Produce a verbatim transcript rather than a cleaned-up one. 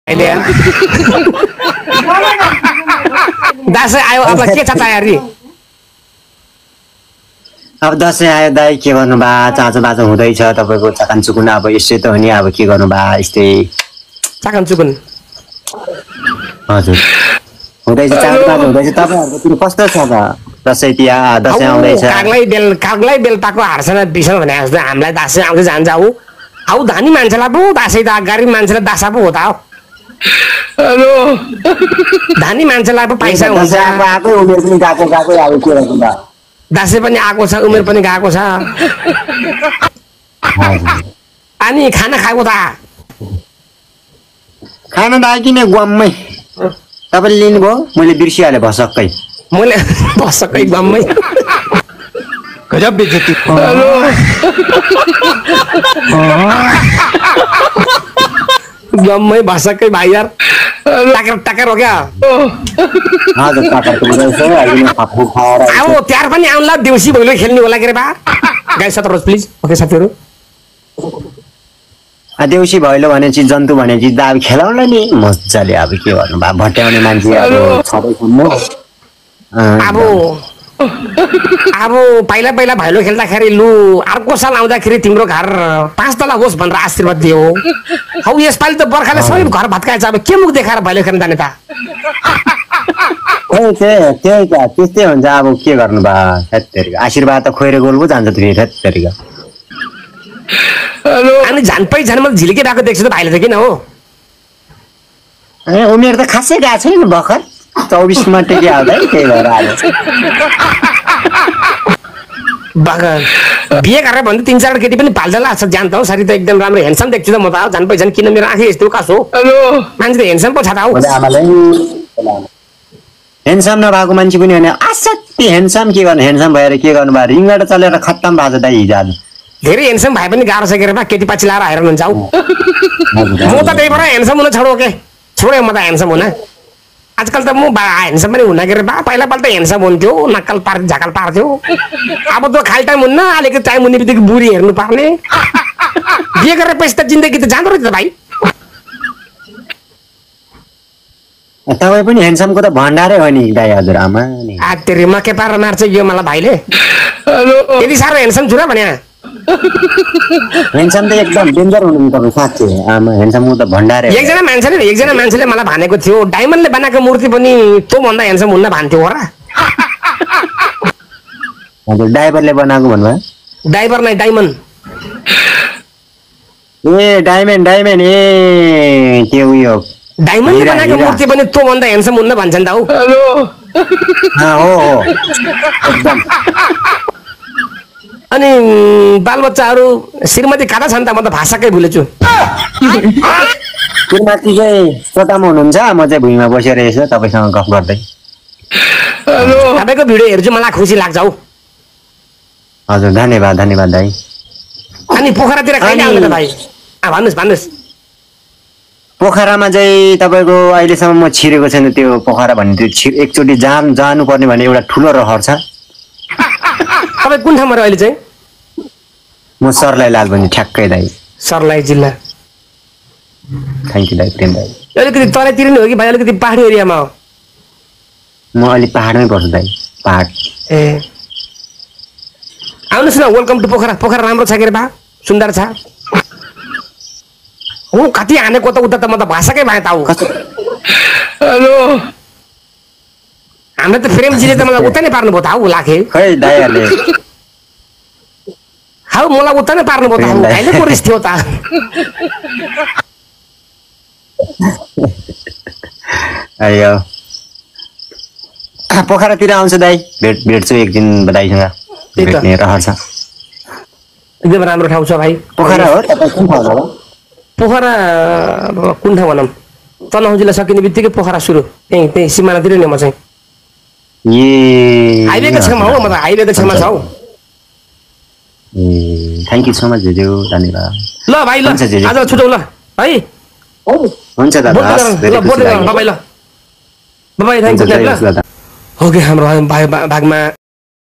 दसैँ आयो अब के छ तयारी अब दसैँ आयो दाइ के गर्नु बा चाँचो बाँचो हुँदैछ तपाईको चकान चुकुन अब यसै त हो नि अब के गर्नु बा यस्तै चकान चुकुन हजुर हुँदैछ चाँचो बाँचो हुँदैछ तपाईहरुकोतिर कस्तो छ त दसैँ तिहार दसैँ आउँदैछ कागलाई बेल कागलाई बेल पाको हार्सन बिसन भने जस्तो हामीलाई दसैँ आउँदै जान्छ आउ आउ धानी मान्छेलाई पो दसैँ त गाडी मान्छेलाई दासा पो हो त हेलो धानी मान्छेलाई पो पैसा हुन्छ आकै उमेर पनि गएको गएको अब के गर्नु बा दसैँ पनि आएको छ उमेर पनि गएको छ अनि खाना खाएको त खाना दाइ किन गम्मै तपाईले लिनुभयो मैले बिर्सिहाले भसक्कै मैले भसक्कै गम्मै गजब बेइज्जती हेलो गम्मै भसक्कै भाइ यार टाकर टाकर हो क्या हजुर टाकर त रहेछ अहिले म फापु खाएर आओ त्यार पनि आउला देउसी भैलो खेल्ने होला के रे बा गाइस सत्र प्लिज ओके साथीहरु आ देउसी भैलो भने चाहिँ जन्तु भने चाहिँ दाब खेलाउला नि मज्जाले अब के गर्नु बा भट्याउने मान्छे अब छबै सम्म अब अब पहिला पहिला भैलो खेल्दाखेरि लु अर्को साल आउँदाखेरि तिम्रो घर पाँच तला होस् भनेर आशीर्वाद दियो हौ यसपालि त बर्खाले सबै घर भत्काएछ अब के मुख देखाएर भैलो खेल्न जाने त ओइ त्यही त्यही त त्यस्तै हुन्छ अब के गर्नु बा हेत्तेरीका आशीर्वाद त खोइरे गोल पो जान्छ फेरि हेत्तेरीका अनि झन्पै झन् मैले झिलिके भएको देख्छु त भाइले त किन हो ए उमेर त खासै गएको छैन भर्खर चौबिस मा टेके आउँदै त्यही भएर आयो बगन बिहे गरेर भन्दा तीन चार केटी पनि पाल्छ लाग्छ जान त हौ सारी त एकदम राम्रो ह्यान्डसम देख्छु त म त झन्पै झन् किन मेरो आँखा यस्तो कास हो हेलो मान्छे त ह्यान्डसम पो छ त हौ आमाले ह्यान्डसम नभएको मान्छे पनि होइन असाध्यै ह्यान्डसम के गर्नु ह्यान्डसम भएर के गर्नु भयो रिङबाट चलेर खत्तम भएको दाइ हिजो आज धेरै ह्यान्डसम भए पनि गाह्रो छ के रे बा केटी पछि लाएर हेर्नु हुन्छ हौ म त त्यही भएर ह्यान्डसम हुन छोडो के छोडे म त ह्यान्डसम हुन आजकल त म ह्यान्डसम पनि हुन के रे बा पहिला पहिला त ह्यान्डसम हुन्थ्यो नक्कल पार झाकल पार्थ्यो अब त खाली टाइम हुन्न अलिकति टाइम हुने बित्तिकै बुढी हेर्नु पर्ने बिहे गरेर पछि त जिन्दगी त जाँदो रहेछ त भाइ तपाईँ पनि ह्यान्डसमको त भण्डारै हो नि दाइ हजुर आमा नि आ तेरी म के पार मार्छ यो मलाई भाइले हेलो यदि साह्रो ह्यान्डसम छु र भने ह्यान्डसम त एकदम डेन्जर हुनुहुन्छ तपाईँ साँच्चै आमा ह्यान्डसमको त भण्डारै एकजना मान्छेले एकजना मान्छेले मलाई भनेको थियो डायमन्डले बनाएको मूर्ति पनि तँ भन्दा ह्यान्डसम हुन्न भन्थ्यो हो र हजुर ड्राइभरले बनाएको भन्नुभयो ड्राइभर नै डायमन्ड ए डायमन्ड डायमन्ड ए के उयो डायमन्डले बनाएको मूर्ति पनि तँ भन्दा ह्यान्डसम हुन्न भन्छ नि त हौ हेलो हो हो एकदम अनि बालबच्चाहरू श्रीमती कता छन् त म त भाषाकै भुलेछु श्रीमती चाहिँ चोटामा हुनुहुन्छ म चाहिँ भुइँमा बसेर यसो तपाईँसँग गफ गर्दै हेलो तपाईँको भिडियो हेर्छु मलाई खुसी लाग्छ हौ हजुर धन्यवाद धन्यवाद दाइ अनि पोखरातिर कहिले आउने त भाइ भन्नुहोस् भन्नुहोस् पोखरामा चाहिँ तपाईँको अहिलेसम्म म छिरेको छैन त्यो पोखरा भन्ने त्यो छि एकचोटि जान जानुपर्ने भन्ने एउटा ठुलो रहर छ तपाईँ कुन ठाउँमा अहिले चाहिँ म सरलाई लालबन्दी ठ्याक्कै दाइ सर्लाही जिल्ला थ्याङ्क यू दाइ प्रेम दाइ अलिकति तराईतिर नि हो कि भाइ अलिकति पहाडी एरियामा हो म अहिले पहाडमै पर्छु दाइ पहाड ए आउनुहोस् न वेलकम टु पोखरा पोखरा राम्रो छ के रे बा सुन्दर छ हो कति हानेको त उता त म त भाषाकै भए त हेलो हामीले त प्रेमजीले त मलाई उता नै पार्नुभयो त हौ लाखे खै दाइहरूले हौ मलाई उता नै पार्नुभयो त हौ अहिले को रिस थियो त अयो पोखरातिर आउँछु दाइ भेट भेट्छु एक दिन दाइसँग भेट्ने रहर छ एकदम राम्रो ठाउँ छ भाइ पोखरा हो तपाईँ कुन ठाउँ हो पोखरा कुन ठाउँ भनौँ तनहुँ जिल्ला सकिने बित्तिकै पोखरा सुरु त्यहीँ त्यहीँ सिमानातिर नि म चाहिँ ए हाइवेको छेउमा हो म त हाइवेको छेउमा छ हौ ए thank you so much Jeju धन्यवाद ल भाइ ल आज छुटौ ल है हुन्छ दादा ल बोर्ड ल बाइ ल बाइ थ्याङ्क यू ओके हाम्रो भाग भागमा